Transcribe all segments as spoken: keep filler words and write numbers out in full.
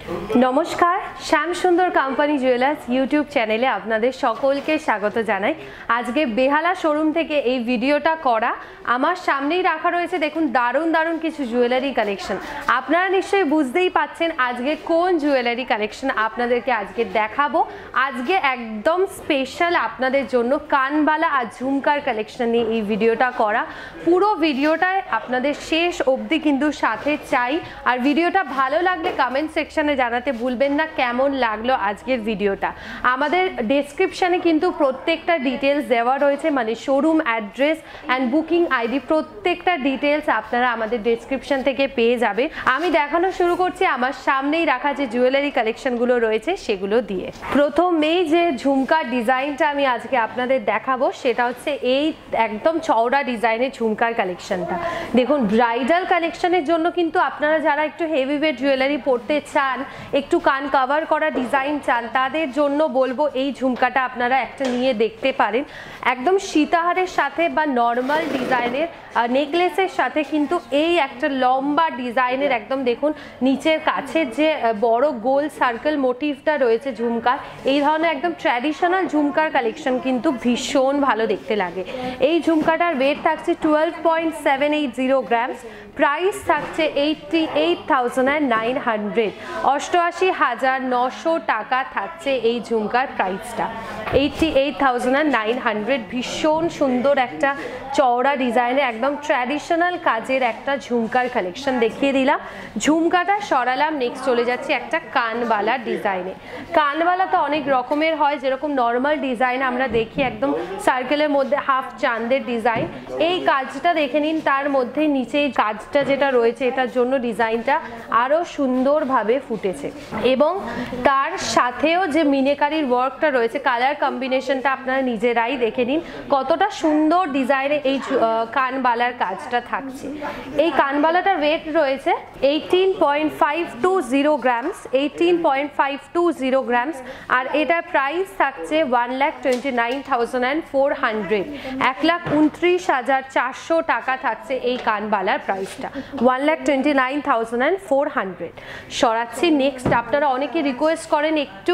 নমস্কার, শ্যাম সুন্দর company jewellers YouTube চ্যানেলে আপনাদের সকলকে স্বাগত জানাই। আজকে বেহালা শোরুম থেকে এই ভিডিওটা করা। আমার সামনেই রাখা রয়েছে দেখুন দারুণ দারুণ কিছু জুয়েলারি কালেকশন। আপনারা নিশ্চয়ই বুঝতেই পাচ্ছেন আজকে কোন জুয়েলারি কালেকশন আপনাদেরকে আজকে দেখাবো। আজকে একদম স্পেশাল আপনাদের জন্য কানবালা আর ঝুমকার কালেকশন নিয়ে এই ভিডিওটা করা। পুরো ভিডিওটায় আপনাদের শেষ অবধি কিন্তু সাথে চাই। আর ভিডিওটা ভালো লাগলে কমেন্ট সেকশনে জানাতে ভুলবেন না কেমন লাগলো আজকের ভিডিওটা। আমাদের ডেসক্রিপশনে কিন্তু প্রত্যেকটা ডিটেলস দেওয়া রয়েছে, মানে showroom address and booking ID প্রত্যেকটা ডিটেলস আপনারা আমাদের ডেসক্রিপশন থেকে পেয়ে যাবে। আমি দেখানো শুরু করছি আমার সামনেই রাখা যে জুয়েলারি কালেকশনগুলো রয়েছে সেগুলো দিয়ে। প্রথমেই যে ঝুমকার ডিজাইনটা আমি আজকে আপনাদের দেখাবো সেটা হচ্ছে এই একদম চওড়া ডিজাইনের ঝুমকার কালেকশনটা। দেখুন ব্রাইডাল কালেকশনের জন্য কিন্তু আপনারা যারা একটু হেভি ওয়েট জুয়েলারি পরতে চান, একটু কান কভার করা ডিজাইন চান, তাদের জন্য বলবো এই ঝুমকাটা আপনারা একটা নিয়ে দেখতে পারেন। একদম সীতাহারের সাথে বা নর্মাল ডিজাইনের নেকলেসের সাথে কিন্তু এই একটা লম্বা ডিজাইনের একদম দেখুন নিচের কাছে যে বড় গোল সার্কেল মোটিভটা রয়েছে ঝুমকার, এই ধরনের একদম ট্র্যাডিশনাল ঝুমকার কালেকশন কিন্তু ভীষণ ভালো দেখতে লাগে। এই ঝুমকাটার ওয়েট থাকছে twelve point seven eight zero grams, price থাকছে eighty eight thousand nine hundred, অষ্টআশি হাজার নশো টাকা থাকছে এই ঝুমকার প্রাইসটা, eighty eight thousand nine hundred. ভীষণ সুন্দর একটা চওড়া ডিজাইনের একদম ট্র্যাডিশনাল কাজের একটা ঝুমকার কালেকশন দেখিয়ে দিলাম। ঝুমকাটা সরালাম, নেক্সট চলে যাচ্ছে একটা কানবালা ডিজাইনে। কানবালা তো অনেক রকমের হয়, যেরকম নর্মাল ডিজাইন আমরা দেখি একদম সার্কেলের মধ্যে হাফ চাঁদের ডিজাইন, এই কাজটা দেখে নিন, তার মধ্যে নিচে কাজটা যেটা রয়েছে এটার জন্য ডিজাইনটা আরও সুন্দরভাবে ফুটেছে এবং তার সাথেও যে মিনেকারির ওয়ার্কটা রয়েছে, কালার কম্বিনেশনটা আপনারা নিজেরাই দেখে নিন কতটা সুন্দর ডিজাইনে এই কানবালার কাজটা থাকছে। এই কানবালাটার ওয়েট রয়েছে eighteen point five two zero grams, eighteen point five two zero grams, আর এটার প্রাইস থাকছে one lakh twenty nine thousand and four hundred, এক লাখ উনত্রিশ হাজার চারশো টাকা থাকছে এই কানবালার প্রাইসটা, one lakh twenty nine thousand and four hundred. সরাচ্ছি নেক্সট। আপনারা অনেকে রিকোয়েস্ট করেন একটু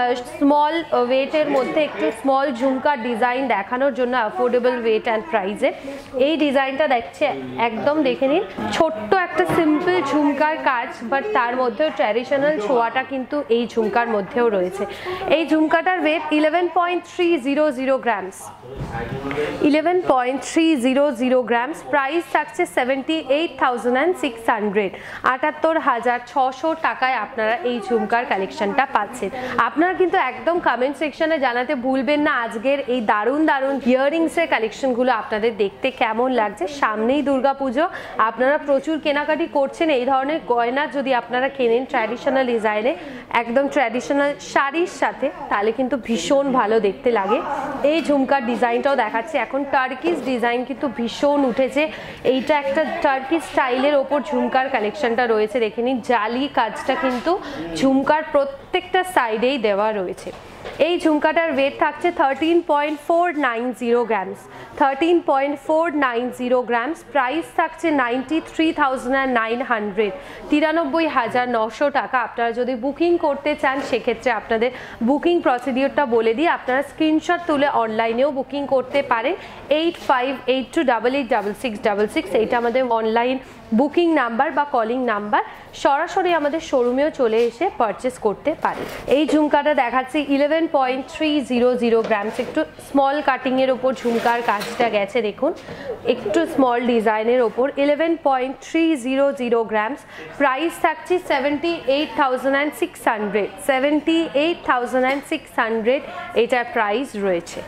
স্মল ওয়েটের মধ্যে একটু স্মল ঝুমকার ডিজাইন দেখানোর জন্য, অ্যাফোর্ডেবল ওয়েট অ্যান্ড প্রাইসে। এই ডিজাইনটা দেখছে একদম দেখে নিন, ছোট্ট একটা সিম্পল ঝুমকার কাজ, বাট তার মধ্যেও ট্র্যাডিশনাল ছোঁয়াটা কিন্তু এই ঝুমকার মধ্যেও রয়েছে। এই ঝুমকাটার weight eleven point three zero zero grams, eleven point three zero zero grams, price থাকছে seventy eight thousand and six hundred, আটাত্তর হাজার ছশো টাকায় আপনারা এই ঝুমকার কালেকশনটা পাচ্ছেন। আপনারা কিন্তু একদম কমেন্ট সেকশনে জানাতে ভুলবেন না আজকের এই দারুণ দারুণ ইয়াররিংসের কালেকশনগুলো আপনাদের দেখতে কেমন লাগছে। সামনেই দুর্গাপুজো, আপনারা প্রচুর কেনাকাটি করছেন এই ধরনের গয়না যদি আপনারা কেনেন ট্র্যাডিশনাল ডিজাইনে একদম ট্র্যাডিশনাল শাড়ির সাথে, তাহলে কিন্তু ভীষণ ভালো দেখতে লাগে। এই ঝুমকার ডিজাইনটাও দেখাচ্ছে, এখন টার্কিশ ডিজাইন কিন্তু ভীষণ উঠেছে। এইটা একটা টার্কিশ স্টাইলের ওপর ঝুমকার কালেকশনটা রয়েছে, দেখে নিন জালি কাজটা কিন্তু ঝুমকার প্রত্যেকটা সাইডেই দেওয়া রয়েছে। এই ঝুমকাটার ওয়েট থাকছে thirteen point four nine zero grams, thirteen point four nine zero grams, price থাকছে ninety three thousand nine hundred, তিরানব্বই হাজার নশো টাকা। আপনারা যদি বুকিং করতে চান সেক্ষেত্রে আপনাদের বুকিং প্রসিডিওরটা বলে দিই, আপনারা স্ক্রিনশট তুলে অনলাইনেও বুকিং করতে পারেন। Eight five eight two double eight double six double six এইটা আমাদের অনলাইন বুকিং নাম্বার বা কলিং নাম্বার, সরাসরি আমাদের শোরুমেও চলে এসে পারচেস করতে পারে। এই ঝুমকাটা দেখাচ্ছি eleven point three zero zero grams, একটু স্মল কাটিংয়ের ওপর ঝুমকার কাজটা গেছে দেখুন, একটু স্মল ডিজাইনের ওপর, eleven point three zero zero grams, price থাকছে seventy eight thousand and six hundred, seventy eight thousand and six hundred এটার প্রাইস রয়েছে।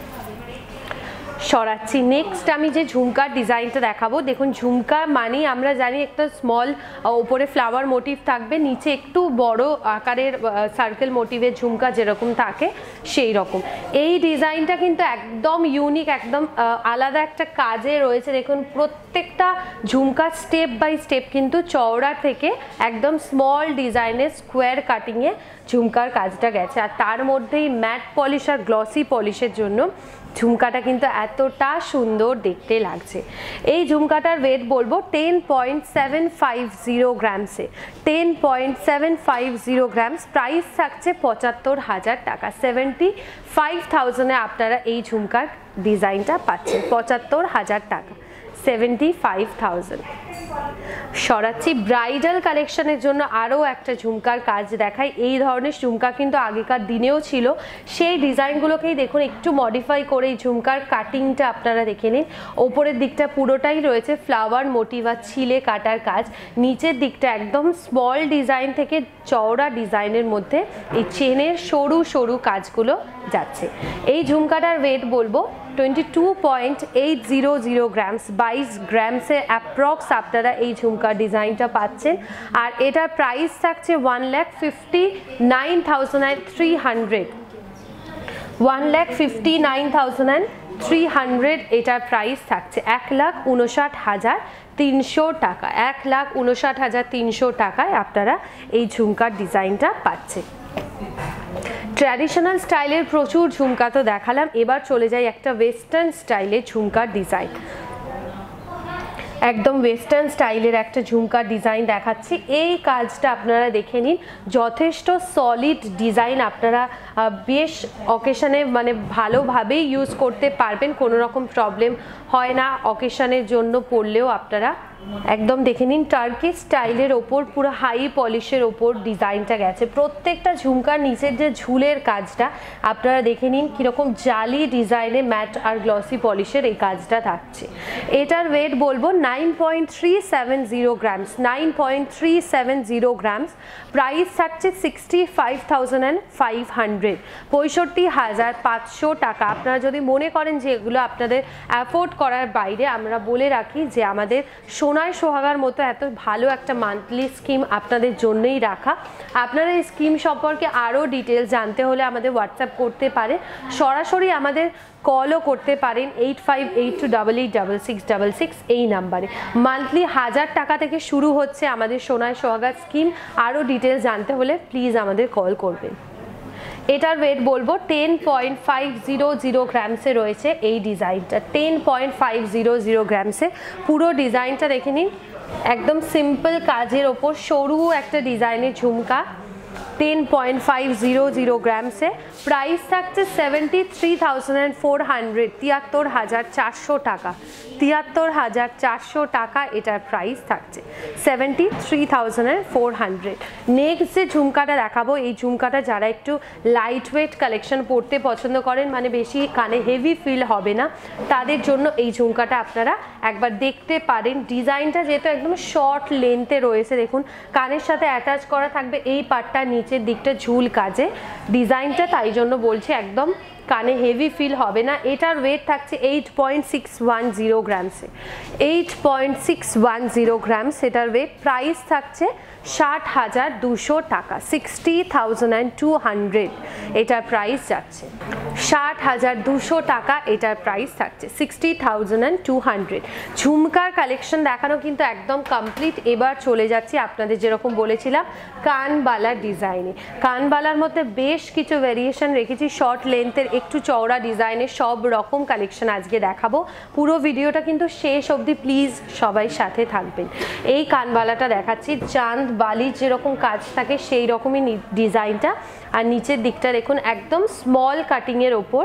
সরাচ্ছি নেক্সট। আমি যে ঝুমকার ডিজাইনটা দেখাবো, দেখুন ঝুমকা মানে আমরা জানি একটা স্মল ওপরে ফ্লাওয়ার মোটিভ থাকবে, নিচে একটু বড় আকারের সার্কেল মোটিভের ঝুমকা যেরকম থাকে সেই রকম। এই ডিজাইনটা কিন্তু একদম ইউনিক, একদম আলাদা একটা কাজে রয়েছে। দেখুন প্রত্যেক প্রত্যেকটা ঝুমকা স্টেপ বাই স্টেপ কিন্তু চওড়া থেকে একদম স্মল ডিজাইনের স্কোয়ার কাটিংয়ে ঝুমকার কাজটা গেছে। আর তার মধ্যেই ম্যাট পলিশ আর গ্লসি পলিশের জন্য ঝুমকাটা কিন্তু এতটা সুন্দর দেখতে লাগছে। এই ঝুমকাটার ওয়েট বলবো ten point seven five zero গ্রামসে, ten point seven five zero grams. Price থাকছে পঁচাত্তর হাজার টাকা, সেভেন্টি ফাইভ থাউজেন্ডে আপনারা এই ঝুমকার ডিজাইনটা পাচ্ছেন, পঁচাত্তর হাজার টাকা, সেভেন্টি ফাইভ থাউজেন্ড। সরাচ্ছি ব্রাইডাল কালেকশনের জন্য আরও একটা ঝুমকার কাজ দেখাই। এই ধরনের ঝুমকা কিন্তু আগেকার দিনেও ছিল, সেই ডিজাইনগুলোকেই দেখুন একটু মডিফাই করে এই ঝুমকার কাটিংটা আপনারা দেখে নিন। ওপরের দিকটা পুরোটাই রয়েছে ফ্লাওয়ার মোটিভ আর ছিলে কাটার কাজ, নিচের দিকটা একদম স্মল ডিজাইন থেকে চওড়া ডিজাইনের মধ্যে এই চেনের সরু সরু কাজগুলো যাচ্ছে। এই ঝুমকাটার ওয়েট বলবো twenty two point eight zero zero grams, বাইশ গ্রামসে অ্যাপ্রক্স আপনারা এই ঝুমকার ডিজাইনটা পাচ্ছেন। আর এটার প্রাইস থাকছে one lakh fifty nine thousand and three hundred one lakh fifty nine thousand and three hundred এটার প্রাইস থাকছে এক লাখ উনষাট হাজার তিনশো টাকা, এক লাখ উনষাট হাজার তিনশো টাকায় আপনারা এই ঝুমকার ডিজাইনটা পাচ্ছেন। ট্র্যাডিশনাল স্টাইলের প্রচুর ঝুমকা তো দেখালাম, এবার চলে যাই একটা ওয়েস্টার্ন স্টাইলের ঝুমকার ডিজাইন। একদম ওয়েস্টার্ন স্টাইলের একটা ঝুমকার ডিজাইন দেখাচ্ছি। এই কাজটা আপনারা দেখে নিন, যথেষ্ট সলিড ডিজাইন, আপনারা বেশ অকেশনে মানে ভালোভাবেই ইউজ করতে পারবেন, কোনো রকম প্রবলেম হয় না অকেশনের জন্য পরলেও। আপনারা একদম দেখে নিন টার্কি স্টাইলের ওপর পুরো হাই পলিশের ওপর ডিজাইনটা গেছে। প্রত্যেকটা ঝুমকার নিচের যে ঝুলের কাজটা আপনারা দেখে নিন কীরকম জালি ডিজাইনে ম্যাট আর গ্লসি পলিশের এই কাজটা থাকছে। এটার ওয়েট বলবো nine point three seven zero grams, nine point three seven zero grams. Price থাকছে sixty five thousand and five hundred, পঁয়ষট্টি হাজার পাঁচশো টাকা। আপনারা যদি মনে করেন যে এগুলো আপনাদের অ্যাফোর্ড করার বাইরে, আমরা বলে রাখি যে আমাদের সোনায় সোহাগার মতো এত ভালো একটা মান্থলি স্কিম আপনাদের জন্যই রাখা। আপনারা এই স্কিম সম্পর্কে আরও ডিটেলস জানতে হলে আমাদের হোয়াটসঅ্যাপ করতে পারেন, সরাসরি আমাদের কলও করতে পারেন eight five eight two double eight double six double six এই নাম্বারে। মান্থলি হাজার টাকা থেকে শুরু হচ্ছে আমাদের সোনায় সোহাগার স্কিম। আরও ডিটেলস জানতে হলে প্লিজ আমাদের কল করবেন। এটার ওয়েট বলবো ten point five zero zero গ্রামসে রয়েছে এই ডিজাইনটা, ten point five zero zero গ্রামসে। পুরো ডিজাইনটা দেখে নিন, একদম সিম্পল কাজের ওপর সরু একটা ডিজাইনের ঝুমকা, ten point five zero zero গ্রামসে। প্রাইস থাকছে seventy three thousand and four hundred, তিয়াত্তর হাজার চারশো টাকা, তিয়াত্তর হাজার চারশো টাকা এটার প্রাইস থাকছে, seventy three thousand and four hundred. Next যে ঝুমকাটা দেখাবো, এই ঝুমকাটা যারা একটু লাইট ওয়েট কালেকশন পরতে পছন্দ করেন, মানে বেশি কানে হেভি ফিল হবে না, তাদের জন্য এই ঝুমকাটা আপনারা একবার দেখতে পারেন। ডিজাইনটা যেহেতু একদম শর্ট লেন্থে রয়েছে, দেখুন কানের সাথে অ্যাটাচ করা থাকবে এই পার্টটা, নিচের দিকটা ঝুল কাজে ডিজাইনটা, তাই জন্য বলছি একদম কানে হেভি ফিল হবে না। এটার ওয়েট থাকছে eight point six one zero গ্রামসে, eight point six one zero grams এটার ওয়েট। প্রাইস থাকছে ষাট হাজার দুশো টাকা, sixty thousand and two hundred এটার প্রাইস যাচ্ছে, ষাট হাজার দুশো টাকা এটার প্রাইস থাকছে, sixty thousand and two hundred. ঝুমকার কালেকশন দেখানো কিন্তু একদম কমপ্লিট। এবার চলে যাচ্ছি আপনাদের যেরকম বলেছিলাম কানবালার ডিজাইনে। কানবালার মধ্যে বেশ কিছু ভেরিয়েশন রেখেছি, শর্ট লেন্থের একটু চওড়া ডিজাইনের সব রকম কালেকশন আজকে দেখাবো। পুরো ভিডিওটা কিন্তু শেষ অবধি প্লিজ সবাই সাথে থাকবেন। এই কানবালাটা দেখাচ্ছি, চাঁদ বালির যেরকম কাজ থাকে সেই রকমই ডিজাইনটা, আর নিচের দিকটা দেখুন একদম স্মল কাটিংয়ের ওপর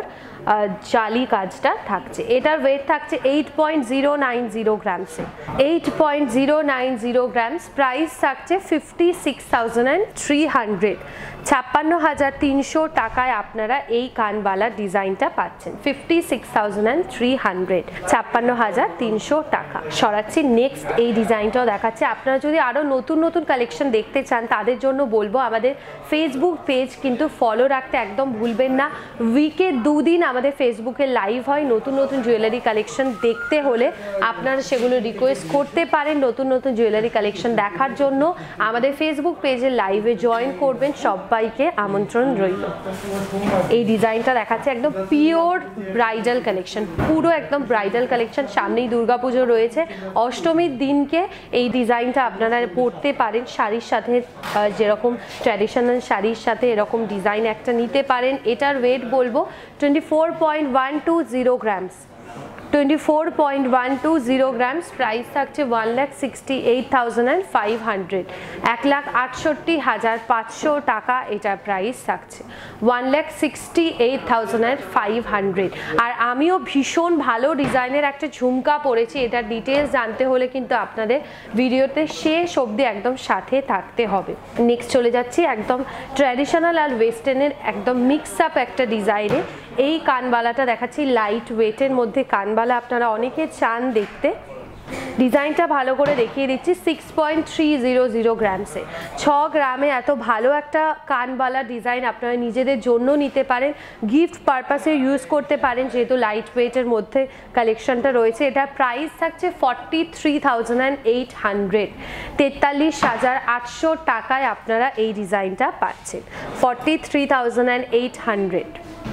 জালি কাজটা থাকছে। এটার ওয়েট থাকছে eight point zero nine zero গ্রামসে, eight point zero nine zero grams. Price থাকছে fifty six thousand and three hundred, ছাপ্পান্ন হাজার তিনশো টাকায় আপনারা এই কানবালার ডিজাইনটা পাচ্ছেন, fifty six thousand and three hundred, ছাপ্পান্ন হাজার তিনশো টাকা। সরাচ্ছি নেক্সট এই ডিজাইনটাও দেখাচ্ছে। আপনারা যদি আরও নতুন নতুন কালেকশন দেখতে চান তাদের জন্য বলবো আমাদের ফেসবুক পেজ কিন্তু ফলো রাখতে একদম ভুলবেন না। উইকে দুদিন আমাদের ফেসবুকে লাইভ হয়, নতুন নতুন জুয়েলারি কালেকশন দেখতে হলে আপনারা সেগুলো রিকোয়েস্ট করতে পারেন। নতুন নতুন জুয়েলারি কালেকশন দেখার জন্য আমাদের ফেসবুক পেজে লাইভে জয়েন করবেন, সবাইকে আমন্ত্রণ রইল। এই ডিজাইনটা দেখাচ্ছে একদম পিওর ব্রাইডাল কালেকশন, পুরো একদম ব্রাইডাল কালেকশন। সামনেই দুর্গাপুজো রয়েছে, অষ্টমীর দিনকে এই ডিজাইনটা আপনারা পরতে পারেন শাড়ির সাথে, যেরকম ট্র্যাডিশনাল শাড়ির সাথে এরকম ডিজাইন একটা নিতে পারেন। এটার ওয়েট বলবো twenty four point one two zero grams, twenty four point one two zero grams. Price থাকছে one lakh sixty eight thousand and five hundred, এক লাখ আটষট্টি হাজার পাঁচশো টাকা এটার প্রাইস থাকছে, one lakh sixty eight thousand and five hundred. আর আমিও ভীষণ ভালো ডিজাইনের একটা ঝুমকা পরেছি, এটার ডিটেলস জানতে হলে কিন্তু আপনাদের ভিডিওতে শেষ অবধি একদম সাথে থাকতে হবে। নেক্সট চলে যাচ্ছি একদম ট্র্যাডিশনাল আর ওয়েস্টার্নের একদম মিক্স আপ একটা ডিজাইনে। এই কানবালাটা দেখাচ্ছি লাইট ওয়েটের মধ্যে কানবালা, আপনারা অনেকে চান দেখতে। ডিজাইনটা ভালো করে দেখিয়ে দিচ্ছি, six point three zero zero গ্রামসে, ছ গ্রামে এত ভালো একটা কানবালা ডিজাইন আপনারা নিজেদের জন্য নিতে পারেন, গিফট পারপাসে ইউজ করতে পারেন, যেহেতু লাইট ওয়েটের মধ্যে কালেকশনটা রয়েছে। এটার প্রাইস থাকছে forty three thousand and eight hundred, তেতাল্লিশ হাজার আটশো টাকায় আপনারা এই ডিজাইনটা পাচ্ছেন, forty three thousand and eight hundred,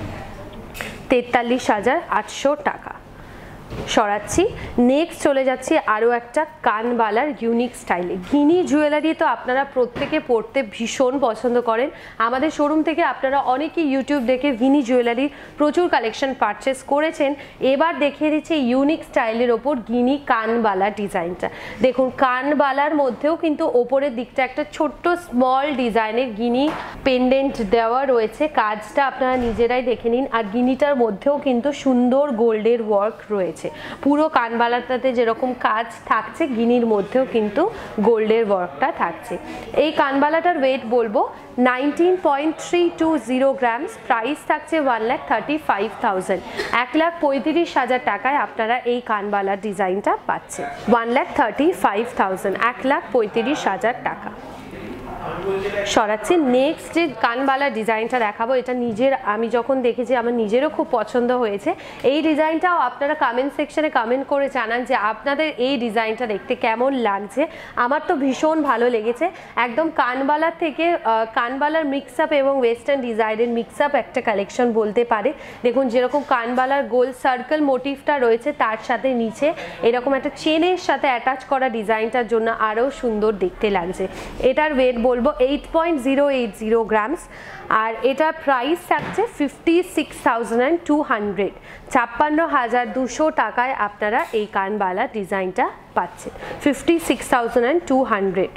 তেতাল্লিশ হাজার আটশো টাকা। সরাচ্ছি, নেক্সট চলে যাচ্ছি আরও একটা কানবালার ইউনিক স্টাইলে। গিনি জুয়েলারি তো আপনারা প্রত্যেকে পরতে ভীষণ পছন্দ করেন, আমাদের শোরুম থেকে আপনারা অনেকেই ইউটিউব দেখে গিনি জুয়েলারি প্রচুর কালেকশন পারচেস করেছেন। এবার দেখিয়ে দিচ্ছি ইউনিক স্টাইলের ওপর গিনি কানবালা ডিজাইনটা। দেখুন কানবালার মধ্যেও কিন্তু ওপরের দিকটা একটা ছোট্ট স্মল ডিজাইনের গিনি পেন্ডেন্ট দেওয়া রয়েছে, কাজটা আপনারা নিজেরাই দেখে নিন। আর গিনিটার মধ্যেও কিন্তু সুন্দর গোল্ডের ওয়ার্ক রয়েছে, পুরো কানবালাটাতে যেরকম কাজ থাকছে গিনির মধ্যেও কিন্তু গোল্ডের ওয়ার্কটা থাকছে। এই কানবালাটার ওয়েট বলবো nineteen point three two zero grams, price থাকছে one lakh thirty five thousand, এক লাখ পঁয়ত্রিশ হাজার টাকায় আপনারা এই কানবালার ডিজাইনটা পাচ্ছেন, one lakh thirty five thousand, এক লাখ পঁয়ত্রিশ হাজার টাকা। সরাচ্ছি, নেক্সট যে কানবালা ডিজাইনটা দেখাবো, এটা নিজের আমি যখন দেখেছি আমার নিজেরও খুব পছন্দ হয়েছে। এই ডিজাইনটাও আপনারা কমেন্ট সেকশনে কমেন্ট করে জানান যে আপনাদের এই ডিজাইনটা দেখতে কেমন লাগছে। আমার তো ভীষণ ভালো লেগেছে, একদম কানবালার থেকে কানবালার মিক্স আপ এবং ওয়েস্টার্ন ডিজাইনের মিক্স আপ একটা কালেকশন বলতে পারে। দেখুন যেরকম কানবালার গোল সার্কেল মোটিভটা রয়েছে তার সাথে নিচে এরকম একটা চেনের সাথে অ্যাটাচ করা ডিজাইনটার জন্য আরও সুন্দর দেখতে লাগছে। এটার ওয়েট বলবো eight point zero eight zero grams, আর এটার প্রাইস থাকছে fifty six thousand and two hundred, ছাপ্পান্ন হাজার দুশো টাকায় আপনারা এই কানবালা ডিজাইনটা পাচ্ছেন, fifty six thousand and two hundred,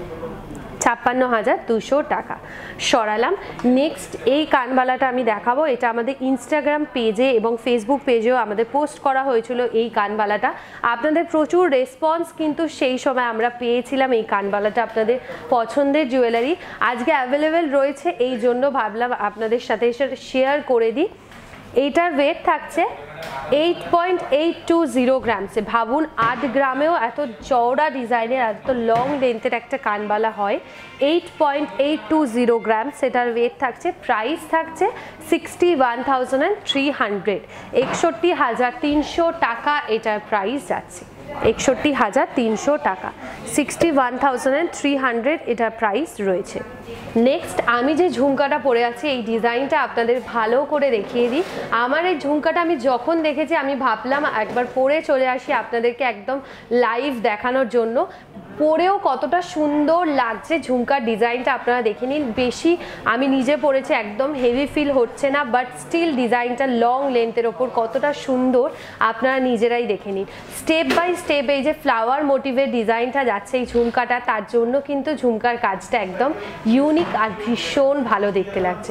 ছাপ্পান্ন হাজার দুশো টাকা। সরালাম, নেক্সট এই কানবালাটা আমি দেখাবো, এটা আমাদের ইনস্টাগ্রাম পেজে এবং ফেসবুক পেজেও আমাদের পোস্ট করা হয়েছিল। এই কানবালাটা আপনাদের প্রচুর রেসপন্স কিন্তু সেই সময় আমরা পেয়েছিলাম। এই কানবালাটা আপনাদের পছন্দের জুয়েলারি আজকে অ্যাভেলেবেল রয়েছে, এই জন্য ভাবলাম আপনাদের সাথে এসে শেয়ার করে দিই। এইটার ওয়েট থাকছে eight point eight two zero গ্রামসে, ভাবুন আট গ্রামেও এত চওড়া ডিজাইনের এত লং লেন্থের একটা কানবালা হয়। Eight point eight two zero grams, এটার ওয়েট থাকছে, প্রাইস থাকছে sixty one thousand and three hundred, একষট্টি হাজার তিনশো টাকা এটার প্রাইস যাচ্ছে, একষট্টি হাজার তিনশো টাকা, sixty one thousand and three hundred এটার প্রাইস রয়েছে। নেক্সট আমি যে ঝুমকাটা পরে আছি এই ডিজাইনটা আপনাদের ভালো করে দেখিয়ে দিই। আমার এই ঝুমকাটা আমি যখন দেখেছি আমি ভাবলাম একবার পরে চলে আসি আপনাদেরকে একদম লাইভ দেখানোর জন্য। পরেও কতটা সুন্দর লাগছে ঝুমকার ডিজাইনটা আপনারা দেখে নিন। বেশি আমি নিজে পরেছি, একদম হেভি ফিল হচ্ছে না, বাট স্টিল ডিজাইনটা লং লেন্থের ওপর কতটা সুন্দর আপনারা নিজেরাই দেখে নিন। স্টেপ বাই স্টেপ এই যে ফ্লাওয়ার মোটিভের ডিজাইনটা যাচ্ছে এই ঝুমকাটা, তার জন্য কিন্তু ঝুমকার কাজটা একদম ইউনিক আর ভীষণ ভালো দেখতে লাগছে।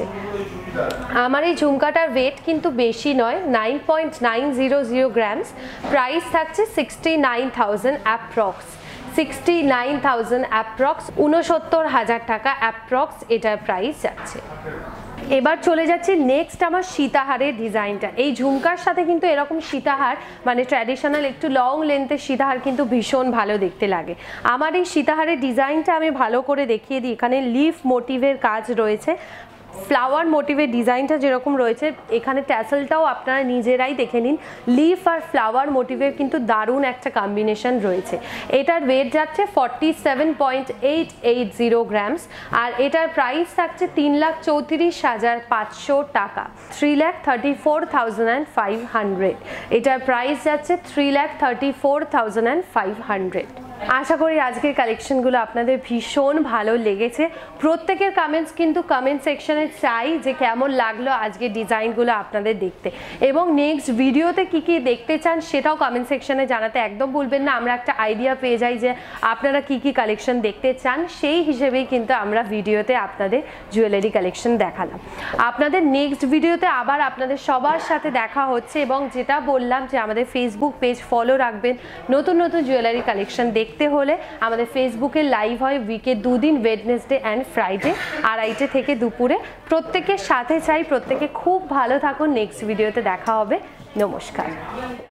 আমার এই ঝুমকাটার ওয়েট কিন্তু বেশি নয়, nine point nine zero zero grams, price থাকছে sixty nine thousand approx, sixty nine thousand approx, উনসত্তর হাজার টাকা অ্যাপ্রক্স এটার প্রাইস যাচ্ছে। এবার চলে যাচ্ছি নেক্সট আমার সীতাহারের ডিজাইনটা। এই ঝুমকার সাথে কিন্তু এরকম সীতাহার মানে ট্র্যাডিশনাল একটু লং লেন্থের সীতাহার কিন্তু ভীষণ ভালো দেখতে লাগে। আমার এই সীতাহারের ডিজাইনটা আমি ভালো করে দেখিয়ে দিই। এখানে লিফ মোটিভের কাজ রয়েছে, ফ্লাওয়ার মোটিভের ডিজাইনটা যেরকম রয়েছে এখানে ট্যাসেলটাও আপনারা নিজেরাই দেখে নিন, লিফ আর ফ্লাওয়ার মোটিভের কিন্তু দারুণ একটা কম্বিনেশন রয়েছে। এটার ওয়েট যাচ্ছে forty seven point eight eight zero grams আর এটার প্রাইস থাকছে তিন লাখ চৌত্রিশ হাজার পাঁচশো টাকা, three lakh thirty four thousand and five hundred. এটার প্রাইস যাচ্ছে three lakh thirty four thousand and five hundred. আশা করি আজকের কালেকশনগুলো আপনাদের ভীষণ ভালো লেগেছে। প্রত্যেকের কমেন্টস কিন্তু কমেন্ট সেকশনে চাই যে কেমন লাগলো আজকের ডিজাইনগুলো আপনাদের দেখতে, এবং নেক্সট ভিডিওতে কি কি দেখতে চান সেটাও কমেন্ট সেকশনে জানাতে একদম ভুলবেন না। আমরা একটা আইডিয়া পেয়ে যাই যে আপনারা কি কি কালেকশন দেখতে চান, সেই হিসেবেই কিন্তু আমরা ভিডিওতে আপনাদের জুয়েলারি কালেকশন দেখালাম। আপনাদের নেক্সট ভিডিওতে আবার আপনাদের সবার সাথে দেখা হচ্ছে, এবং যেটা বললাম যে আমাদের ফেসবুক পেজ ফলো রাখবেন। নতুন নতুন জুয়েলারি কালেকশন দেখতে হলে আমাদের ফেসবুকে লাইভ হয় উইকে দুদিন, ওয়েডনেসডে অ্যান্ড ফ্রাইডে আড়াইটে থেকে দুপুরে। প্রত্যেকের সাথে চাই প্রত্যেকে খুব ভালো থাকুন। নেক্সট ভিডিওতে দেখা হবে। নমস্কার।